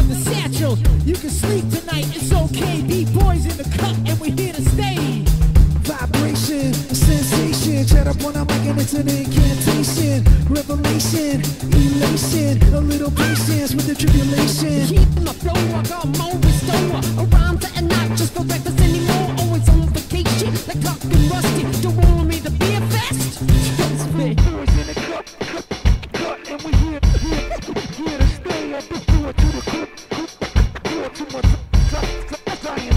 in the satchel. You can sleep tonight, it's okay. B-boys in the cut and we're here to stay. Vibration, a sensation. Chat up on a mic and it's an incantation. Revelation, elation, a little patience with the tribulation. Keep my flow, I got more restorer. Around to and not just for breakfast anymore. Always on vacation, like talking rusty. Don't want me to be a fest. Trust me. Boys in the cut, and we here to stay up the door to the cook. Too much science.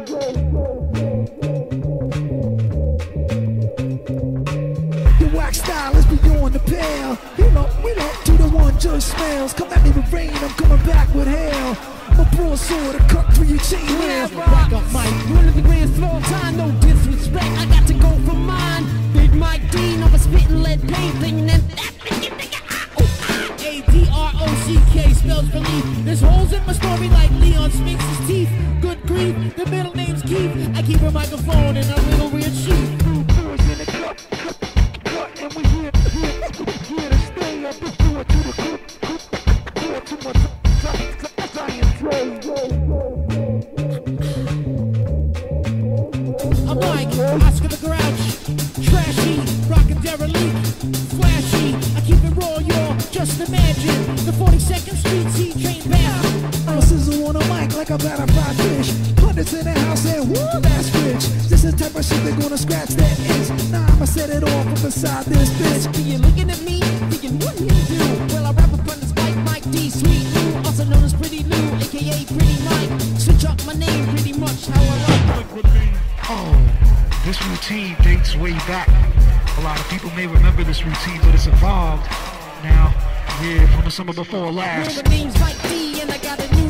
The wax style is beyond the pale. We don't do the one judge smells. Come at me with rain, I'm coming back with hail. My broadsword, a cut through your chainmail. Back up, Mike. One of the greatest of all time, no disrespect. I got to go for mine. Big Mike Dean over spitting lead paint, thinking that A-D-R-O-C-K spells belief. There's holes in my story like Leon Spinks' teeth. Good grief, the middle name's Keith. I keep a microphone in a little weird sheath. Boys in the cut, and we here to stay up the door to the cook. Too much science. I'm Mike, Oscar the Grouch. Trashy, rockin' derelict. Flashy, I keep it raw, y'all. Just imagine the 42nd Street C-Train path. I'll sizzle on a mic like a batter fried fish. Hundreds in the house and woo, that's rich. This is the type of shit they're gonna scratch that itch. Nah, I'ma set it off from beside this bitch. you looking at me, thinking what do you do? Well, I rap upon this mic, Mike D, Sweet Lou, also known as Pretty Lou, aka Pretty Mike. Switch up my name pretty much how I like. Oh, this routine dates way back. A lot of people may remember this routine, but it's evolved now. Yeah, from the summer before last. Well, the name's Mike D, and I got a new